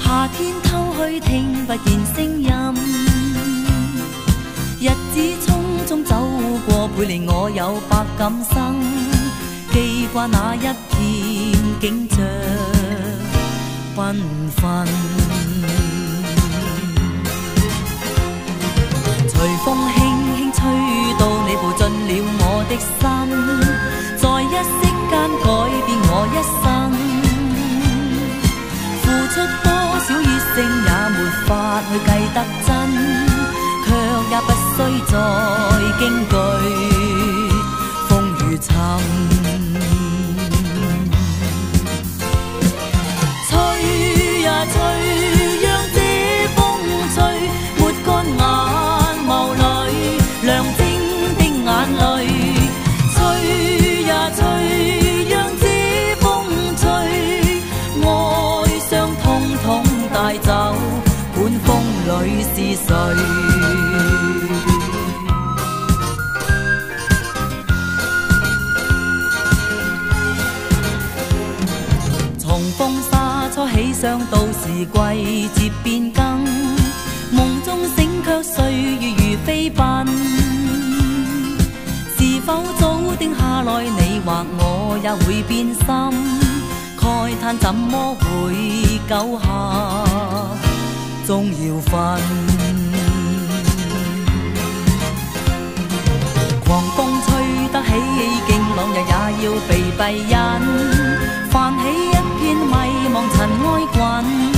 夏天偷去聽不見聲音，日子匆匆走過，倍令我有百感生，記掛那一片景象繽紛。隨風輕輕吹到，你步進了我的心，在一息間改變我一生。付出多少熱誠也沒法去計得真，卻也不需再驚懼風雨沉。吹呀吹，讓這風吹，抹乾眼眸裏亮晶的眼淚。吹呀吹，讓這風吹，愛傷通通帶走，管風裏是誰。從風沙初起想到時季節變更，夢中醒卻歲月如飛奔。是否早定下來你或我也會變心，慨嘆怎麼會久下終要分。狂風吹得起勁浪，日也要被閉忍，泛起一片迷茫塵埃滾。